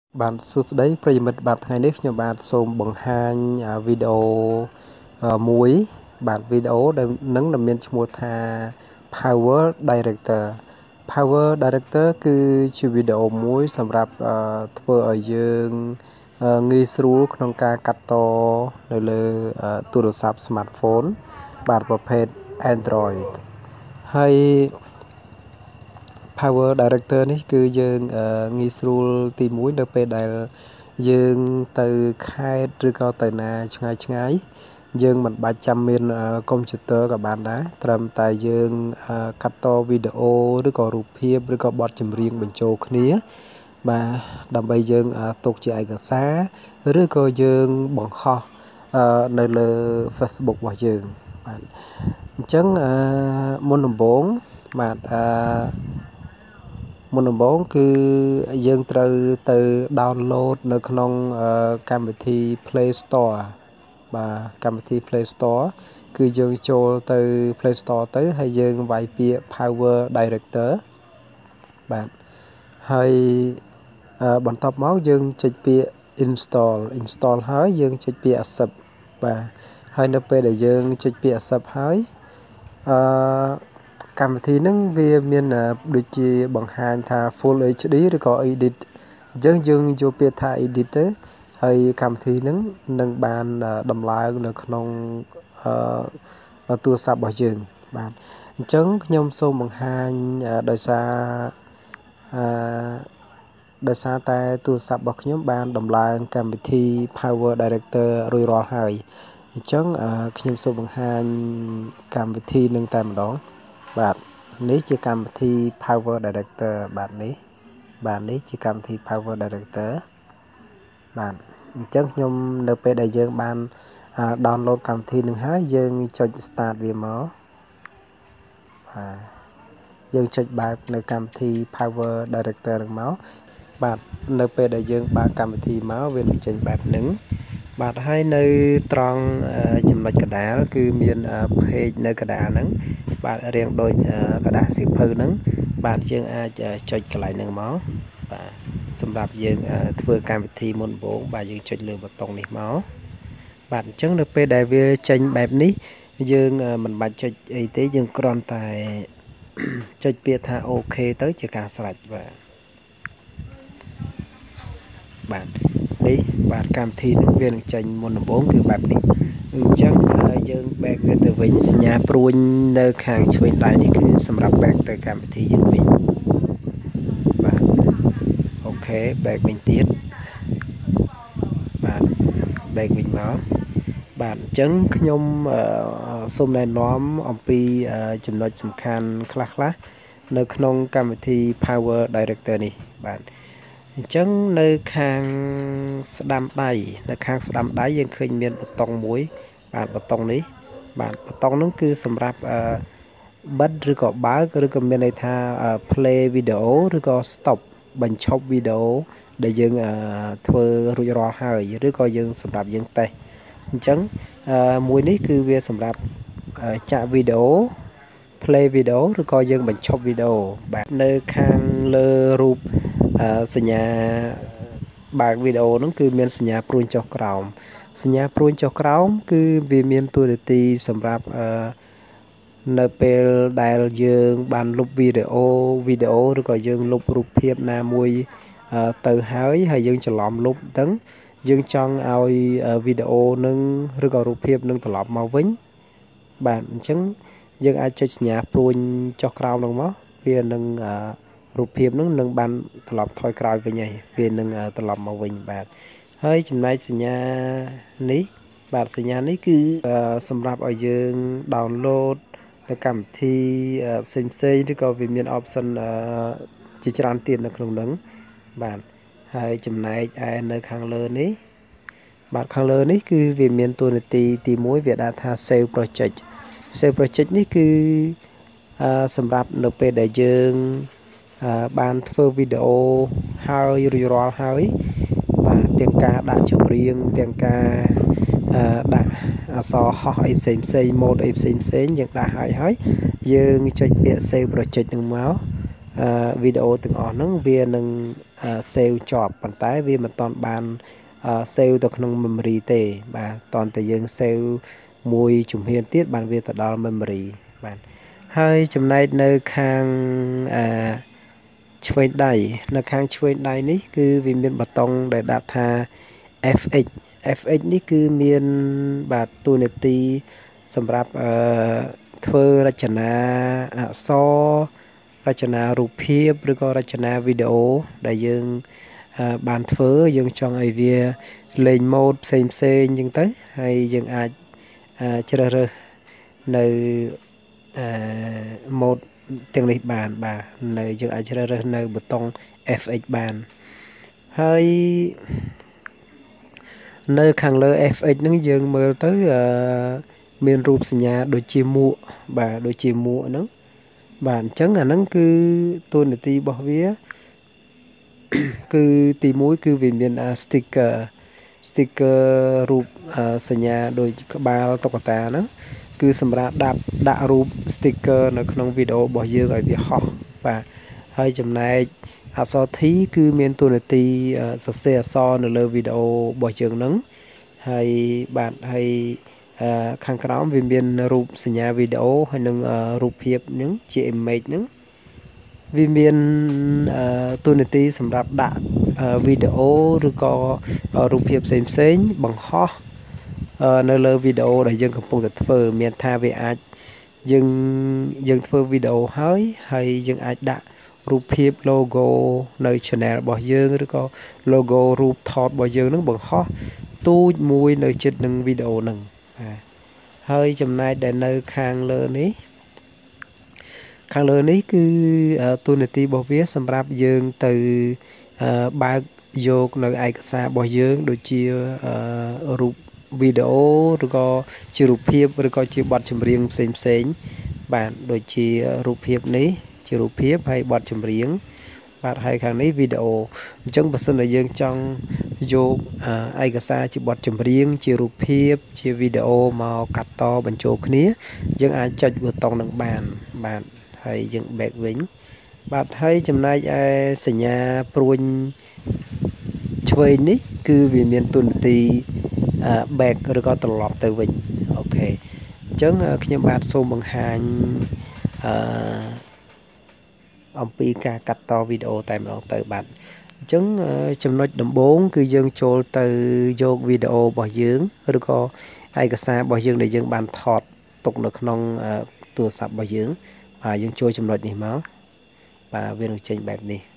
Bạnសួស្តីប្រិយមិត្តបាទថ្ងៃនេះខ្ញុំបាទសូមបង្ហាញវីដេអូមួយបាទវីដេអូដែលនឹងមានឈ្មោះថា Power Director គឺជាវីដេអូមួយសម្រាប់ធ្វើឲ្យយើងងាយស្រួលក្នុងការកាត់តនៅលើទូរស័ព្ទ Smartphone បាទប្រភេទ Android ហើយ Power Director នេះគឺយើងងាយស្រួលទី1នៅពេលដែលយើងទៅខេត្តឬក៏ទៅណាឆ្ងាយយើងមិនបាច់ចាំមានកុំព្យូទ័រក៏បានដែរត្រឹមតែយើងកាត់តវីដេអូឬក៏រូបភាពឬក៏បទចម្រៀងបញ្ចូលគ្នាបាទដើម្បីយើងទុកជាឯកសារឬក៏យើងបង្ហោះនៅលើ Facebook របស់យើងបាទអញ្ចឹងមុនដំបូងបាទមុនដំបូងគឺយើងត្រូវទៅ download នៅក្នុងកម្មវិធី Play Store បាទកម្មវិធី Play Store គឺយើងចូលទៅ Play Store ទៅហើយយើងវាយពាក្យ Power Director បាទហើយបន្ទាប់មកយើងចុចពាក្យ install ហើយយើងចុចពាក្យ accept បាទហើយនៅពេលដែលយើងចុចពាក្យ accept ហើយកម្មវិធីហ្នឹងវាមានដូចជាបង្ហាញថា Full HD ឬក៏ Edit អញ្ចឹងយើងយកពាក្យថា Edit ទៅហើយកម្មវិធីហ្នឹងនឹងបានដំឡើងនៅក្នុងទូរស័ព្ទរបស់យើងបាទអញ្ចឹងខ្ញុំសូមបង្ហាញដោយសារតែទូរស័ព្ទរបស់ខ្ញុំបានដំឡើងកម្មវិធី Power Director រួចរាល់ហើយអញ្ចឹងខ្ញុំសូមបង្ហាញកម្មវិធីនឹងតែម្ដងបាទនេះជាកម្មវិធី Power Director បាទនេះជាកម្មវិធី Power Director បាទអញ្ចឹងខ្ញុំនៅពេលដែលយើងបានdownload កម្មវិធីនឹងហើយយើងចុច start វាមកបាទយើងចុចបើកនៅកម្មវិធី Power Director នឹងមកបាទនៅពេលដែលយើងបើកកម្មវិធីមកវានឹងចេញបែបហ្នឹងបាទហើយនៅត្រង់ចំណុចកណ្ដាលគឺមាន page នៅកណ្ដាលហ្នឹងបាទរៀងដូចกระดาษសៀវភៅហ្នឹងបាទយើងអាចចុចកន្លែងហ្នឹងមកបាទសម្រាប់យើងធ្វើកម្មវិធីមុនដំបូងបាទយើងចុចលើប៊ូតុងនេះមកបាទអញ្ចឹងនៅពេលដែលវាចេញបែបនេះយើងមិនបាច់ចុចអីទេយើងគ្រាន់តែចុចពាក្យថាអូខេទៅជាការស្រេចបាទនេះបាទកម្មវិធីនេះវានឹងចេញមុនដំបូងគឺបែបនេះអញ្ចឹងយើង back វាទៅវិញសញ្ញាព្រួញនៅខាងឆ្វេងដៃនេះគឺសម្រាប់ back ទៅកម្មវិធីយើងវិញបាទអូខេ back វិញទៀតបាទ back វិញមកបាទអញ្ចឹងខ្ញុំសូមណែនាំអំពីចំណុចសំខាន់ខ្លះនៅក្នុងកម្មវិធី Power Director នេះបាទអញ្ចឹងនៅខាងស្ដាំដៃយើងឃើញមានប៊ូតុងមួយបាទប៊ូតុងនេះបាទប៊ូតុងនោះគឺសម្រាប់បិទឬក៏បើកឬក៏មានន័យថា play វីដេអូឬក៏ stop បញ្ឈប់វីដេអូដែលយើងធ្វើរួចរាល់ហើយឬក៏យើងសម្រាប់យើងតេស្តអញ្ចឹងមួយនេះគឺវាសម្រាប់ចាក់វីដេអូ play វីដេអូឬក៏យើងបញ្ឈប់វីដេអូបាទនៅខាងលើរូបសញ្ញាបើកវីដេអូហ្នឹងគឺមានសញ្ញាព្រួញចុះក្រោមសញ្ញាព្រួញចុះក្រោមគឺវាមានតួនាទីសម្រាប់នៅពេលដែលយើងបានលុបវីដេអូឬក៏យើងលុបរូបភាពណាមួយទៅហើយយើងច្រឡំលុបហ្នឹងយើងចង់ឲ្យវីដេអូនឹងឬក៏រូបភាពនឹងត្រឡប់មកវិញបាទអញ្ចឹងយើងអាចចុចសញ្ញាព្រួញចុះក្រោមហ្នឹងមកវានឹងរូបភាពនឹងបានត្រឡប់ថយក្រោយវិញហើយវានឹងត្រឡប់មកវិញបាទហើយចំណែកសញ្ញានេះបាទសញ្ញានេះគឺសម្រាប់ឲ្យយើង download នៅកម្មវិធីផ្សេងឬក៏វាមាន option ជាច្រើនទៀតនៅក្នុងហ្នឹងបាទហើយចំណែកឯនៅខាងលើនេះបាទខាងលើនេះគឺវាមានតួនាទីទី1វាដាក់ថា save project នេះគឺសម្រាប់នៅពេលដែលយើងបានធ្វើវីដេអូហើយរួចរាល់ហើយបាទទាំងការដាក់ចម្រៀងទាំងការដាក់អក្សរហោះអីផ្សេងម៉ូដអីផ្សេងយើងដាក់ហើយយើងចុចពាក្យ save project នឹងមកវីដេអូទាំងអស់ហ្នឹងវានឹង save ជាប់ប៉ុន្តែវាមិនតាន់បានsave ទៅក្នុង memory ទេបាទតន្តែយើង save មួយជំហានទៀតបានវាទៅដល់ memory បាទហើយចំណែកនៅខាងឆ្វេងដៃនៅខាងឆ្វេងដៃនេះគឺវាមានប៊ូតុងដែលដាក់ថា FX នេះគឺមានបាទតួនាទីសម្រាប់ធ្វើរចនាអក្សររចនារូបភាពឬក៏រចនាវីដេអូដែលយើងបានធ្វើយើងចង់ឲ្យវាលេងម៉ូដផ្សេងអញ្ចឹងទៅហើយយើងអាចជ្រើសរើសនៅម៉ូដទាំងនេះបានបាទនៅយើងអាចជ្រើសរើសនៅប៊ូតុង FX បានហើយនៅខាងលើ FX ហ្នឹងយើងមើលទៅមានរូបសញ្ញាដូចជាមួកបាទដូចជាមួកហ្នឹងបាទអញ្ចឹងអាហ្នឹងគឺតួនាទីរបស់វាគឺទី1គឺវាមាន sticker រូបសញ្ញាដូចក្បាលតុក្កតាហ្នឹងគឺសម្រាប់ដាក់រូប sticker នៅក្នុងវីដេអូរបស់យើងឲ្យវាហោះបាទហើយចំណែកអក្សរ T គឺមានតួនាទីសរសេរអក្សរនៅលើវីដេអូរបស់យើងហ្នឹងហើយបាទហើយខាងក្រោមវាមានរូបសញ្ញាវីដេអូហើយនឹងរូបភាពហ្នឹងជា image ហ្នឹងវាមានតួនាទីសម្រាប់ដាក់វីដេអូឬក៏រូបភាពផ្សេងបង្ហោះនៅលើវីដេអូដែលយើងកំពុងតែធ្វើមានថាវាអាចយើងធ្វើវីដេអូហើយយើងអាចដាក់រូបភាព logo នៅ channel របស់យើងឬក៏ logo រូបថតរបស់យើងនឹងបង្ហោះទូចមួយនៅជិតនឹងវីដេអូហ្នឹងបាទហើយចំណែកដែលនៅខាងលើនេះគឺតួនាទីរបស់វាសម្រាប់យើងទៅបើកយកនៅឯកសាររបស់យើងដូចជារូបវីដេអូឬក៏ជារូបភាពឬក៏ជាបទចម្រៀងផ្សេងបាទដូចជារូបភាពនេះជារូបភាពហើយបទចម្រៀងបាទហើយខាងនេះវីដេអូអញ្ចឹងបើសិនតែយើងចង់យកឯកសារជាបទចម្រៀងជារូបភាពជាវីដេអូមកកាត់តបញ្ចូលគ្នាយើងអាចចុចប៊ូតុងនឹងបានបាទហើយយើង back វិញបាទហើយចំណែកឯសញ្ញាព្រួញឆ្វេងនេះគឺវាមានតួនាទីback ឬក៏ត្រឡប់ទៅវិញអូខេអញ្ចឹងខ្ញុំបាទសូមបង្ហាញអំពីការកាត់តវីដេអូតែម្ដងទៅបាទអញ្ចឹងចំណុចដំបូងគឺយើងចូលទៅយកវីដេអូរបស់យើងឬក៏ឯកសាររបស់យើងដែលយើងបានថតទុកនៅក្នុងទូរស័ព្ទរបស់យើងបាទយើងចូលចំណុចនេះមកបាទវានឹងចេញបែបនេះ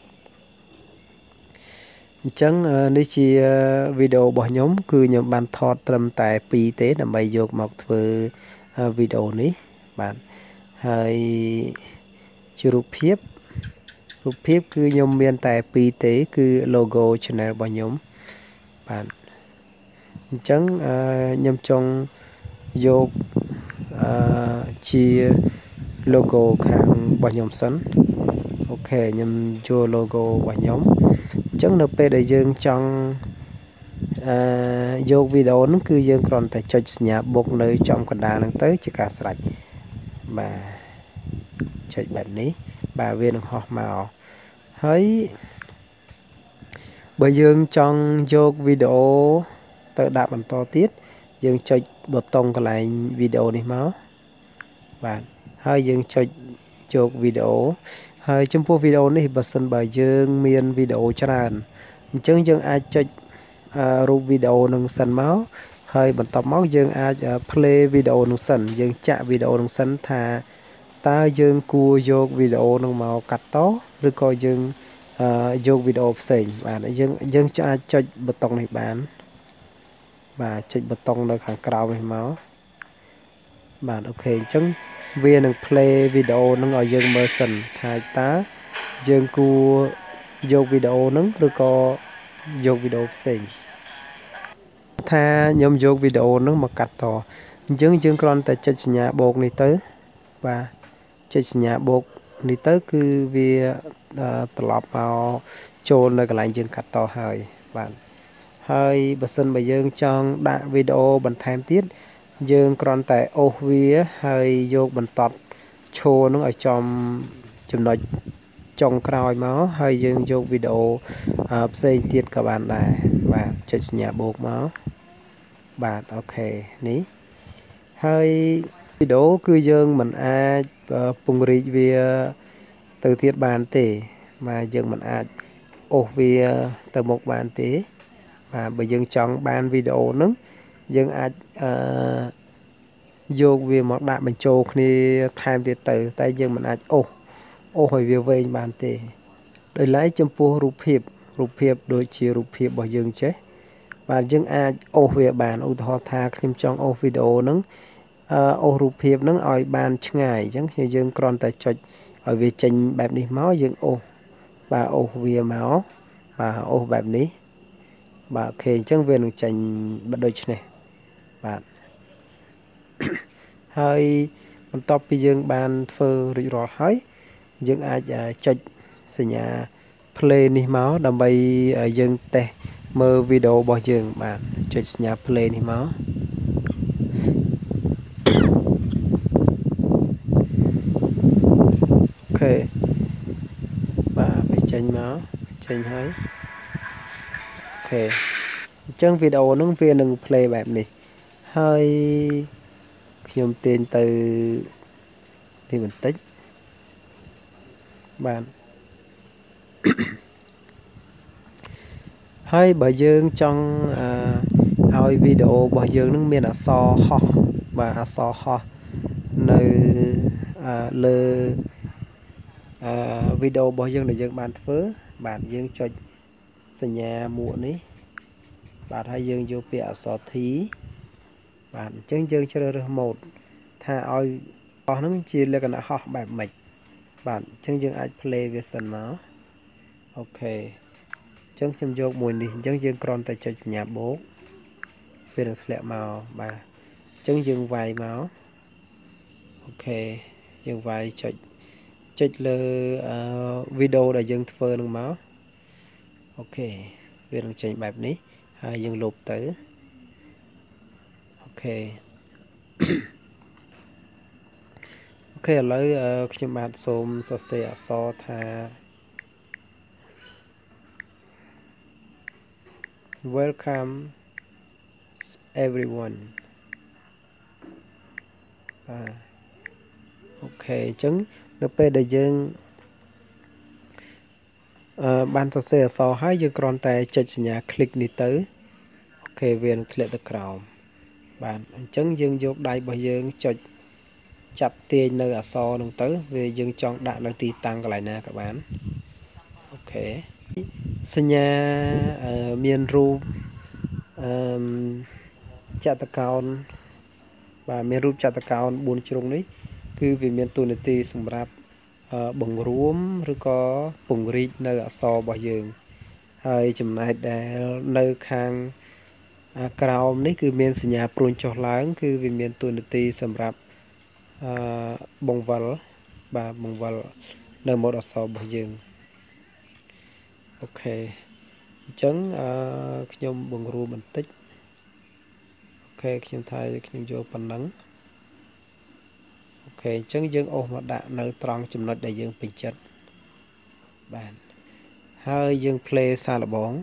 អញ្ចឹងនេះជាវីដេអូរបស់ខ្ញុំគឺខ្ញុំបានថតត្រឹមតែ2ទេដើម្បីយកមកធ្វើវីដេអូនេះបាទហើយជារូបភាពគឺខ្ញុំមានតែ2ទេគឺ logo channel របស់ខ្ញុំបាទអញ្ចឹងខ្ញុំចង់យកជា logo ខាងរបស់ខ្ញុំសិនអូខេខ្ញុំយក logo របស់ខ្ញុំអញ្ចឹងនៅពេលដែលយើងចង់យកវីដេអូនោះគឺយើងគ្រាន់តែចុចសញ្ញាបុកនៅចំកណ្ដាលហ្នឹងទៅជាការស្រេចបាទចុចបែបនេះបាទវានឹងហោះមកហើយបើយើងចង់យកវីដេអូទៅដាក់បន្តទៀតយើងចុចប៊ូតុងកន្លែងវីដេអូនេះមកបាទហើយយើងចុចយកវីដេអូហើយចំពោះវីដេអូនេះបើសិនបើយើងមានវីដេអូច្រើនអញ្ចឹងយើងអាចចុចរូបវីដេអូនឹងសិនមកហើយបន្ទាប់មកយើងអាច play វីដេអូនឹងសិនយើងចាក់វីដេអូនឹងសិនថាតើយើងគួរយកវីដេអូនឹងមកកាត់តឬក៏យើងយកវីដេអូផ្សេងបាទយើងអាចចុចប៊ូតុងនេះបានបាទចុចប៊ូតុងនៅខាងក្រោមនេះមកបាទអូខេអញ្ចឹងវានឹង play វីដេអូនឹងឲ្យយើងមើលសិនថាតើយើងគួរយកវីដេអូនឹងឬក៏យកវីដេអូផ្សេងថាខ្ញុំយកវីដេអូនឹងមកកាត់តអញ្ចឹងយើងគ្រាន់តែចុចសញ្ញាបូកនេះទៅបាទចុចសញ្ញាបូកនេះទៅគឺវាត្រឡប់មកចូលនៅកន្លែងយើងកាត់តហើយបាទហើយបើសិនបើយើងចង់ដាក់វីដេអូបន្ថែមទៀតយើងគ្រាន់តែអូសវាហើយយកបន្ទាត់ឈរនឹងឲ្យចំចំណុចចុងក្រោយមកហើយយើងយកវីដេអូផ្សេងទៀតក៏បានដែរបាទចុចសញ្ញាបូកមកបាទអូខេនេះហើយវីដេអូគឺយើងមិនអាចពង្រីកវាទៅទៀតបានទេបាទយើងមិនអាចអូសវាទៅមុខបានទេបាទបើយើងចង់បានវីដេអូហ្នឹងយើងអាចយកវាមកដាក់បញ្ចូលគ្នាថែមទៀតទៅតែយើងមិនអាចអូសឲ្យវាវែងបានទេដោយឡែកចំពោះរូបភាពដូចជារូបភាពរបស់យើងចេះបាទយើងអាចអូសវាបានឧទាហរណ៍ថាខ្ញុំចង់អូសវីដេអូហ្នឹងអូសរូបភាពហ្នឹងឲ្យបានឆ្ងាយអញ្ចឹងយើងគ្រាន់តែចុចឲ្យវាចេញបែបនេះមកយើងអូសបាទអូសវាមកបាទអូសបែបនេះបាទអូខេអញ្ចឹងវានឹងចេញដូចនេះបាទហើយបន្ទាប់ពីយើងបានធ្វើរួចរាល់ហើយយើងអាចចុចសញ្ញា play នេះមកដើម្បីយើងតេស្តមើលវីដេអូរបស់យើងបាទចុចសញ្ញា play នេះមកអូខេបាទវាចេញមកចេញហើយអូខេអញ្ចឹងវីដេអូហ្នឹងវានឹង play បែបនេះហើយខ្ញុំទាញទៅនេះបន្តិចបាទហើយបើយើងចង់ឲ្យវីដេអូរបស់យើងនឹងមានអក្សរហោះបាទអក្សរហោះនៅលើវីដេអូរបស់យើងដែលយើងបានធ្វើបាទយើងចុចសញ្ញាមួកនេះបាទហើយយើងយកពាក្យអក្សរ T បាទអញ្ចឹងយើងជ្រើសរើស mode ថាឲ្យអស់ហ្នឹងជាលក្ខណៈហោះបែបម៉េចបាទអញ្ចឹងយើងអាច play វាសិនមកអូខេអញ្ចឹងខ្ញុំយកមួយនេះអញ្ចឹងយើងគ្រាន់តែចុចសញ្ញាបូកវានឹងធ្លាក់មកបាទអញ្ចឹងយើងវាយមកអូខេយើងវាយចុចលើវីដេអូដែលយើងធ្វើនឹងមកអូខេវានឹងចេញបែបនេះហើយយើងលុបទៅអូខេអូខេឥឡូវខ្ញុំបាទសូមសរសេរអក្សរថា welcome everyone បាទអូខេអញ្ចឹងនៅពេលដែលយើងបានសរសេរអក្សរហើយយើងគ្រាន់តែចុចសញ្ញា click នេះទៅអូខេវានឹងធ្លាក់ទៅក្រោមបាទអញ្ចឹងយើងយកដៃរបស់យើងចុចចាប់ទាញនៅអក្សរនោះទៅវាយើងចង់ដាក់នៅទីតាំងកន្លែងណាក៏បានអូខេសញ្ញាមានរូបចតុកោណបាទមានរូបចតុកោណ4ជ្រុងនេះគឺវាមានតួនាទីសម្រាប់បង្រួមឬក៏ពង្រីកនៅអក្សររបស់យើងហើយចំណែកដែលនៅខាងក្រោមនេះគឺមានសញ្ញាព្រួញចុះឡើងគឺវាមានតួនាទីសម្រាប់បង្វិលបាទបង្វិលនៅម៉ូដអក្សររបស់យើងអូខេអញ្ចឹងខ្ញុំបង្រួមបន្តិចអូខេខ្ញុំថាខ្ញុំយកប៉ុណ្ណឹងអូខេអញ្ចឹងយើងអូសមកដាក់នៅត្រង់ចំណុចដែលយើងពេញចិត្តបាទហើយយើង play សារល្បង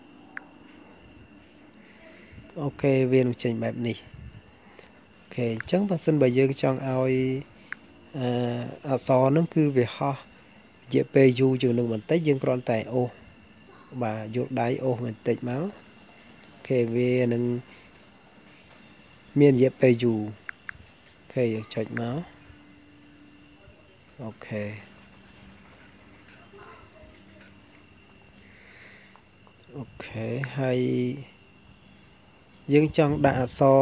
អូខេវានឹងចេញបែបនេះអូខេអញ្ចឹងបើសិនបើយើងចង់ឲ្យអក្សរហ្នឹងគឺវាហោះរយៈពេលយូរជាងនឹងបន្តិចយើងគ្រាន់តែអូសបាទយកដៃអូសបន្តិចមកអូខេវានឹងមានរយៈពេលយូរអូខេយើងចុចមកអូខេអូខេហើយយើងចង់ដាក់អក្សរ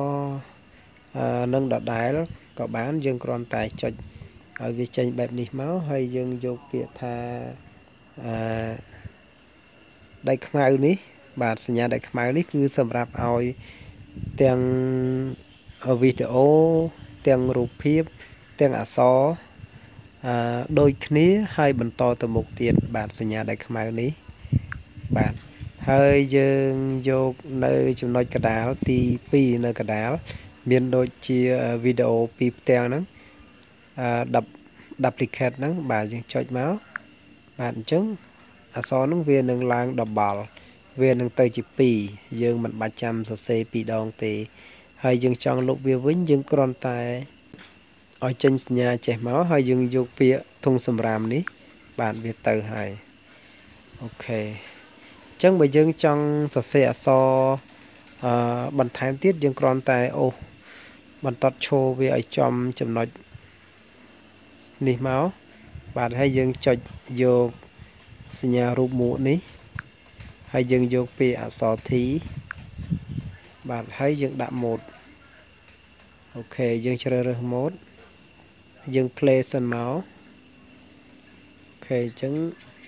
នឹងដដែលក៏បានយើងគ្រាន់តែចុចឲ្យវាចេញបែបនេះមកហើយយើងយកពាក្យថាដៃខ្មៅនេះបាទសញ្ញាដៃខ្មៅនេះគឺសម្រាប់ឲ្យទាំងវីដេអូទាំងរូបភាពទាំងអក្សរដូចគ្នាហើយបន្តទៅមុខទៀតបាទសញ្ញាដៃខ្មៅនេះបាទហើយយើងយកនៅចំណុចកណ្ដាលទី2នៅកណ្ដាលមានដូចជាវីដេអូពីរផ្ទាំងហ្នឹងduplicate ហ្នឹងបាទយើងចុចមក bạn chứng à so nó viên nâng lang đập bảo viên nâng tây chỉ pì dương mình ba trăm sơ xe pì đòn thì hay dương trong lúc viên vĩnh dương con tay ở trên nhà trẻ máu hay dương dục phía thùng sầm ram ní bạn việt từ hay ok chẳng bởi dương trong sơ xe so bằng thái tiết dương con tay ô bằng tọt chô về ở trong chấm nói ní máu bạn hay dương cho vô nhà rụp mũ ní hay dương vô phía so thí bạn hay dương đạm một ok dương chơi rồi một dương play sân máu ok chứng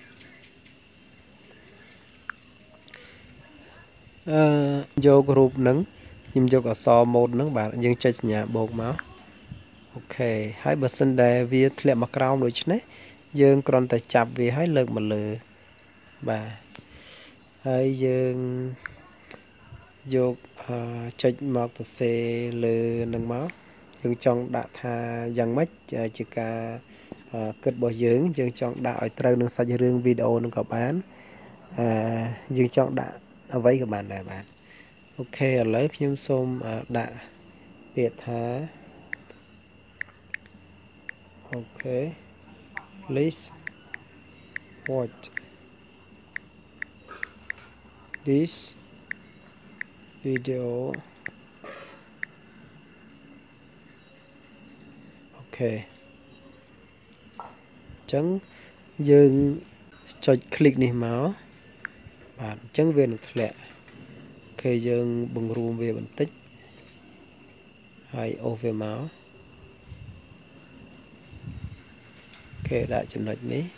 vô group nắng nhưng vô có so một nắng bạn dương chơi nhà bột máu ok hai bữa sinh đề vì lệ mặc rau rồi chứ đấy dương còn tài chạp vì hai lần một lửa bà hai dương vô chơi mặc tài xe lửa nâng máu dương trong đã tha dần mất chỉ cả kết bỏ dưỡng dương trong đã ở trâu nâng sạch rương video nâng có bán dương trong đã ở với các bạn này bạn ok lấy nhóm xôm đã biệt hả ok please watch this video ok chấn dương cho click này máu bạn chấn về được lẹ khi dương bùng rùm về bản tích hay ô về máu ok đã chấm nói ní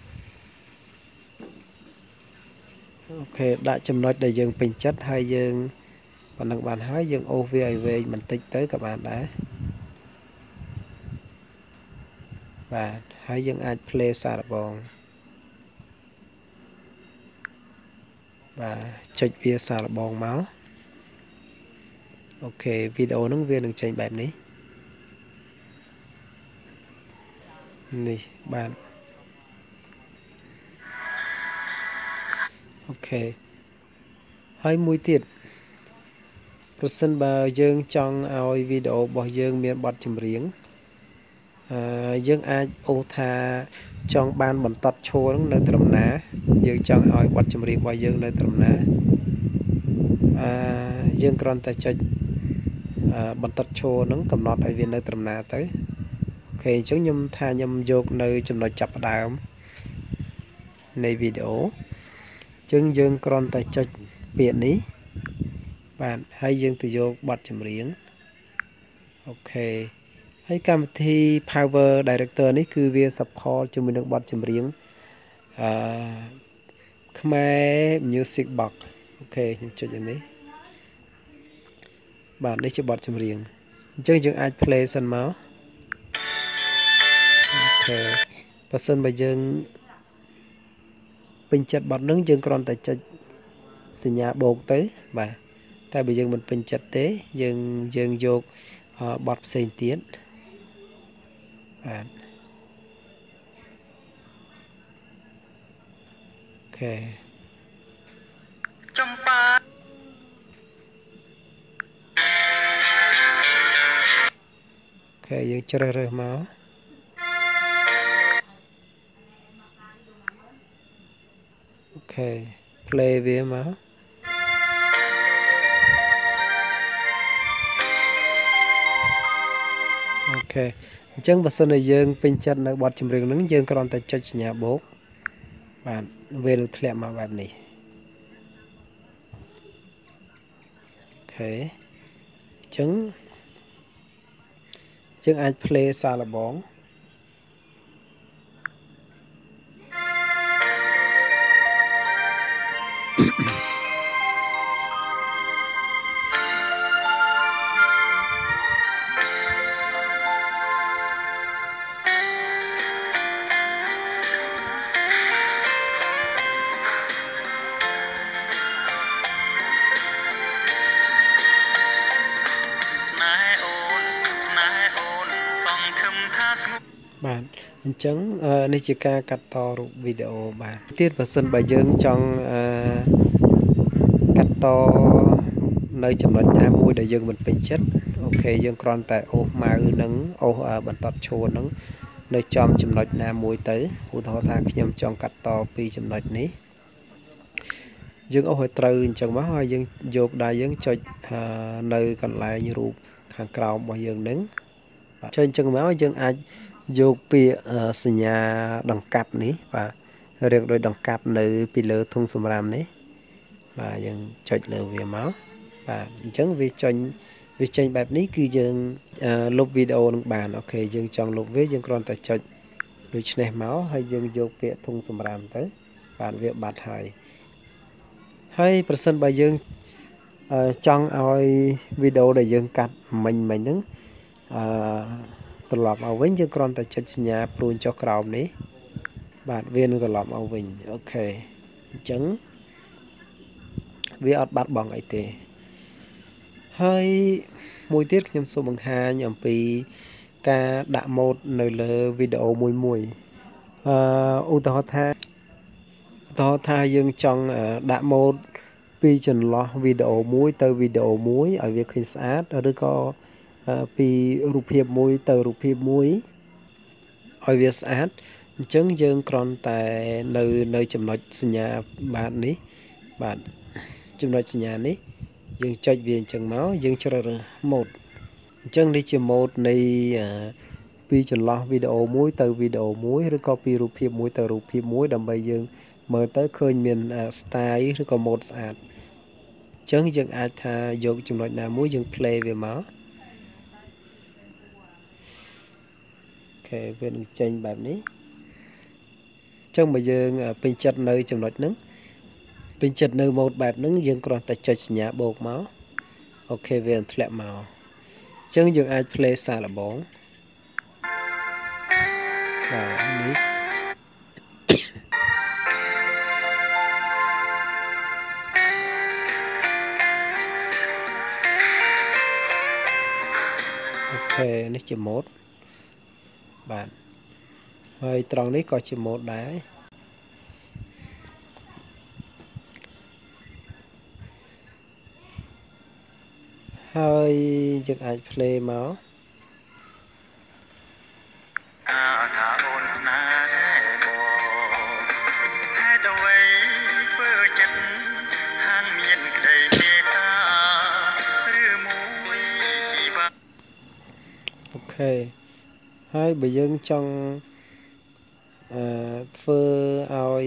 ok đã chấm nói để dương bình chất hay dương bạn đăng bàn hái dương ô về mình tích tới các bạn đã và hãy dương ai play xả bóng và chụp vía xả bóng máu ok video nó viên đừng tranh bài ní nè bạn ok hai mũi tiệt person bà dương trong ao video bỏ dương miền bọt chìm riếng dương ai ô tha trong ban bẩn tọt chô nó nơi tầm ná dương trong ao bọt chìm riêng bỏ dương nơi tầm ná dương còn ta chơi bẩn tọt chô nó cầm nọt ở viên nơi tầm ná tới ok chúng nhâm tha nhâm vô nơi chùm nội chập đàm này video chân dương còn ta chơi biển ní bạn hay dương từ vô bọt chìm riêng ok hay cam thi Power Director này cứ việc support cho mình được bật chấm riêng Khmer Music Box ok những chuyện như này bạn đây cho bật chấm riêng chương trình ai play sân máu ok và sân bây giờ bình chặt bật nướng chương còn tại cho sinh nhà bột tới và tại bây giờ mình bình chặt tế dương vô bật xây tiến bạn ok ok dương chơi rồi máu ok play về máu ok chân bật sân này dương pin chân ở bọt chìm rừng nướng dương còn tại cho nhà bố bạn về được thẹn mà bạn này ok chân ai play xa là bóng bạn អញ្ចឹងនេះជាការកាត់តរូបវីដេអូបាទទៀតបើសិនបើយើងចង់កាត់តនៅចំណុចណាមួយដែលយើងមិនពេញចិត្តអូខេយើងគ្រាន់តែអូសម៉ៅនឹងអូសបន្តឈួរនឹងនៅចំចំណុចណាមួយទៅឧទាហរណ៍ថាខ្ញុំចង់កាត់តពីចំណុចនេះយើងអូសឲ្យត្រូវអញ្ចឹងមកហើយយើងយកដៃយើងចុចនៅកន្លែងរូបខាងក្រោមរបស់យើងនឹងចុចអញ្ចឹងមកយើងអាចយកពាក្យសញ្ញាដង្កាត់នេះបាទរៀងដោយដង្កាត់នៅពីលើធុងសម្រាមនេះបាទយើងចុចលើវាមកបាទអញ្ចឹងវាចេញបែបនេះគឺយើងលុបវីដេអូនឹងបានអូខេយើងចង់លុបវាយើងគ្រាន់តែចុចដូចនេះមកហើយយើងយកពាក្យធុងសម្រាមទៅបាទវាបាត់ហើយប្រសិនបើយើងចង់ឲ្យវីដេអូដែលយើងកាត់មិញហ្នឹងត្រឡប់មកវិញយើងគ្រាន់តែចុចសញ្ញាព្រួញចុះក្រោមនេះបាទវានឹងត្រឡប់មកវិញអូខេអញ្ចឹងវាអត់បាត់បង់អីទេហើយមួយទៀតខ្ញុំសូមបង្ហាញអំពីការដាក់ម៉ូដនៅលើវីដេអូមួយឧទាហរណ៍ថាយើងចង់ដាក់ម៉ូដពីចន្លោះវីដេអូមួយទៅវីដេអូមួយឲ្យវាឃើញស្អាតឬក៏ពីរូបភាពមួយទៅរូបភាពមួយឲ្យវាស្អាតអញ្ចឹងយើងគ្រាន់តែនៅចំណុចសញ្ញាបាទនេះបាទចំណុចសញ្ញានេះយើងចុចវាអញ្ចឹងមកយើងជ្រើសរើសម៉ូដអញ្ចឹងនេះជាម៉ូដនៃពីចន្លោះវីដេអូមួយទៅវីដេអូមួយឬក៏ពីរូបភាពមួយទៅរូបភាពមួយដើម្បីយើងមើលទៅឃើញមាន style ឬក៏ម៉ូដស្អាតអញ្ចឹងយើងអាចថាយកចំណុចណាមួយយើង play វាមកអូខេវានឹងចេញបែបនេះអញ្ចឹងបើយើងពេញចិត្តនៅចំណុចហ្នឹងពេញចិត្តនៅម៉ូដបែបហ្នឹងយើងគ្រាន់តែចុចសញ្ញាបូកមកអូខេវាធ្លាក់មកអញ្ចឹងយើងអាច play សារល្បងបាទនេះអូខេនេះជាម៉ូដបាទហើយត្រង់នេះក៏ជាម៉ូដដែរហើយយើងអាច play មកថាអូនស្នេហ៍បងហេតុអ្វីធ្វើចិត្តហាងមានក្តីមេត្តាឬមួយជីវិតអូខេហើយបើយើងចង់ធ្វើឲ្យ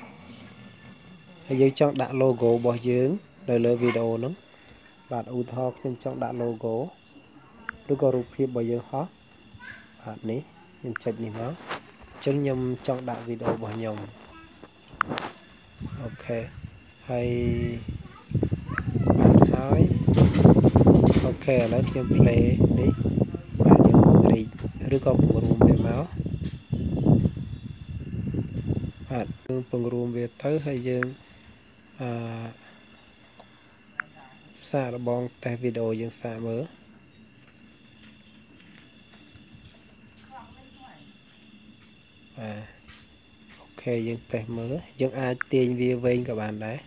យើងចង់ដាក់ logo របស់យើងនៅលើវីដេអូហ្នឹងបាទឧទាហរណ៍ខ្ញុំចង់ដាក់ logo ឬក៏រូបភាពរបស់យើងហោះបាទនេះខ្ញុំចុចនេះមកអញ្ចឹងខ្ញុំចង់ដាក់វីដេអូរបស់ខ្ញុំអូខេហើយអូខេឥឡូវខ្ញុំ play នេះបាទយើងរីកឬក៏ពង្រួមវាមកបាទយើងពង្រួមវាទៅហើយយើងសាកល្បងតេស្តវីដេអូយើងសាកមើលអូខេយើងតេស្តមើលយើងអាចទាញវាវែងក៏បានដែរ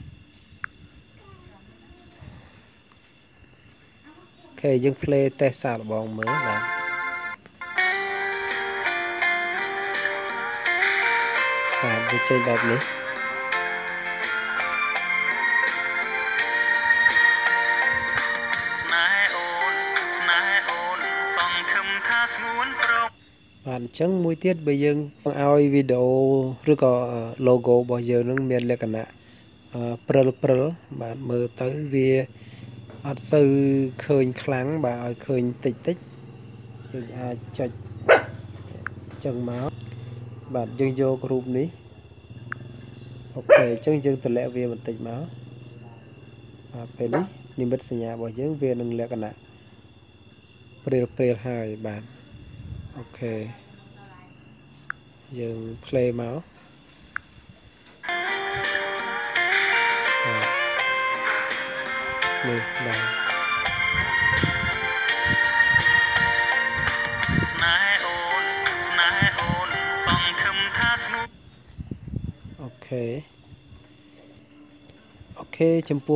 អូខេយើង play តេស្តសាកល្បងមើលបាទវាចេញបែបនេះបាទអញ្ចឹងមួយទៀតបើយើងចង់ឲ្យវីដេអូឬក៏ logo របស់យើងនឹងមានលក្ខណៈព្រិលបាទមើលទៅវាអត់សូវឃើញខ្លាំងបាទឲ្យឃើញតិចយើងអាចចុចចឹងមកបាទយើងយករូបនេះអូខេអញ្ចឹងយើងតម្លាក់វាបន្តិចមកបាទពេលនេះនិមិត្តសញ្ញារបស់យើងវានឹងលក្ខណៈព្រាលហើយបាទអូខេយើង play មកនេះបាទស្នេហ៍អូនអូខេចំពោះ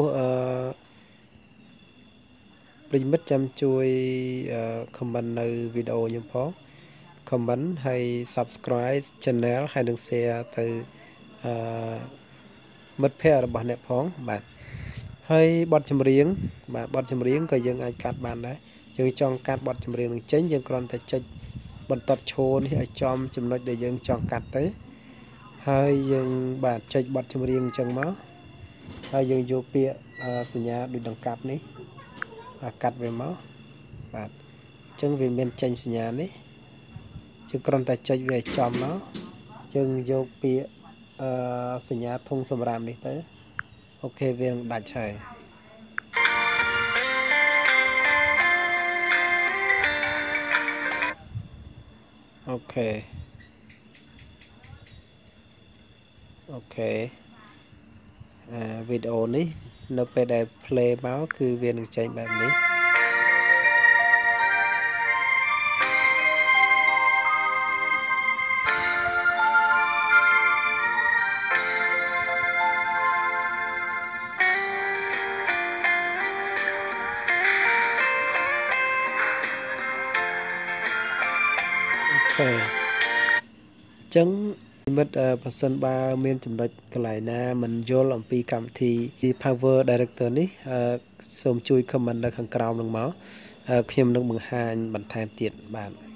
ប្រិយមិត្តចាំជួយ comment នៅវីដេអូខ្ញុំផង comment ហើយ subscribe channel ហើយនឹង share ទៅមិត្តភ័ក្តិរបស់អ្នកផងបាទហើយបទចម្រៀងបាទបទចម្រៀងក៏យើងអាចកាត់បានដែរយើងចង់កាត់បទចម្រៀងនឹងចេញយើងគ្រាន់តែចុចបន្ទាត់ឈរនេះឲ្យចំចំណុចដែលយើងចង់កាត់ទៅហើយយើងបាទចុចបទចម្រៀងអញ្ចឹងមកហើយយើងយកពាក្យសញ្ញាដូចដង្កាប់នេះកាត់វាមកបាទអញ្ចឹងវាមានចេញសញ្ញានេះយើងគ្រាន់តែចុចវាឲ្យចំមកយើងយកពាក្យសញ្ញាធុងសម្រាប់នេះទៅអូខេវានឹងដាច់ហើយអូខេវីដេអូនេះនៅពេលដែល play មកគឺវានឹងចេញបែបនេះចឹងមិត្តប្រសិនបើមានចំណុចកន្លែងណាមិនយល់អំពីកម្មវិធី Power Director នេះសូមជួយ comment នៅខាងក្រោមនឹងមកខ្ញុំនឹងបង្ហាញបន្ថែមទៀតបាទ